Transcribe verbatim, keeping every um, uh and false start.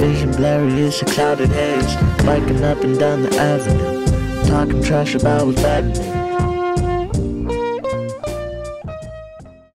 vision blurry, it's a clouded haze. Biking up and down the avenue, talking trash about what's bad in me.